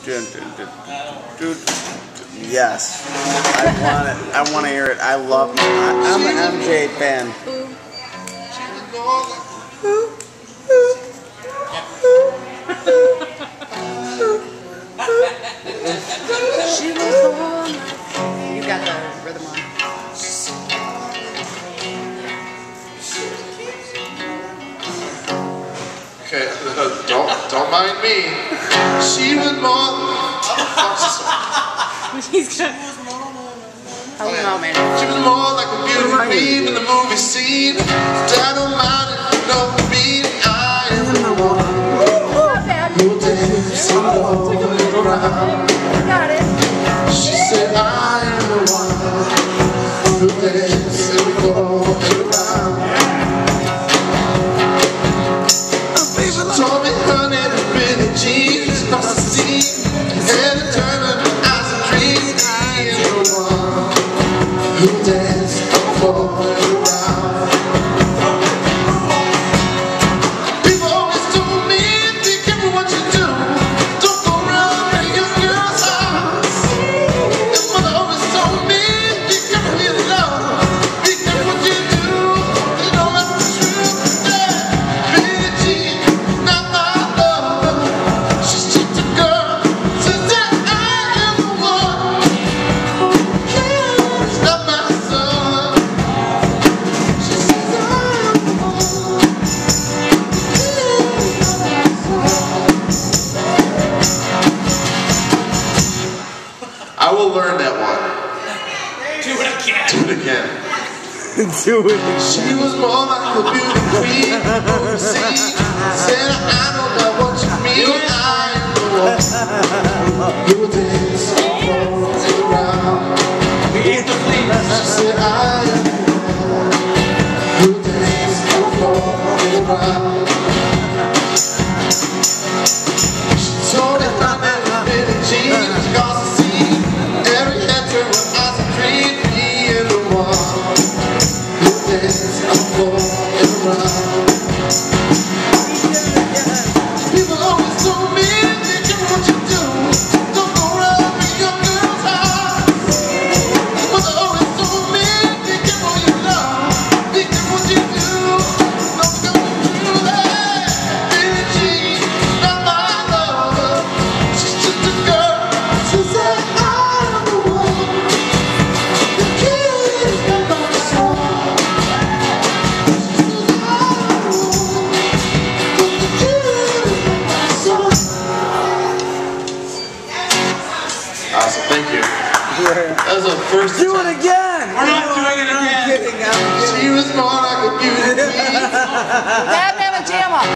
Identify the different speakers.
Speaker 1: Yes, I want it. I want to hear it. I love it. I'm an MJ fan.
Speaker 2: She was the one. You got the rhythm on.
Speaker 3: Okay, don't mind me. She was more.
Speaker 2: He's good. I don't know, man.
Speaker 3: She was more like a beauty queen in the movie scene. Dynamite, you know me. I am the one who dance all around.
Speaker 2: Got it.
Speaker 3: She said, I am the one who dance all around. Told me, honey, the pretty jeans across the sea, and the turn of her eyes and dreams. I am the one who dance all around. People always told me, be careful what you do. Don't go around breaking your girl's heart. And mother always told me, be careful your love. Be careful what you do. You know that's the truth. Pretty jeans. I will learn that one.
Speaker 4: Do it again.
Speaker 3: Do it again.
Speaker 1: Do it again.
Speaker 3: She was more like a beauty queen overseas. Said, I don't know what you mean. I am the one who will dance all around. She said, I am the one who will dance all around. She told me I'm not in the jeans. People always told me, be careful what you do. Don't go around with your girl's heart. Mother always told me, be careful your love. Be careful what you do. Don't go through that. Billie Jean, not my lover. She's just a girl. She said, I'm the one. The kid is not my soul. Awesome, thank you. That was the first
Speaker 1: Do it again!
Speaker 4: We're not doing it again.
Speaker 1: I'm kidding.
Speaker 3: She was more like a beauty queen.
Speaker 2: Have a jam up.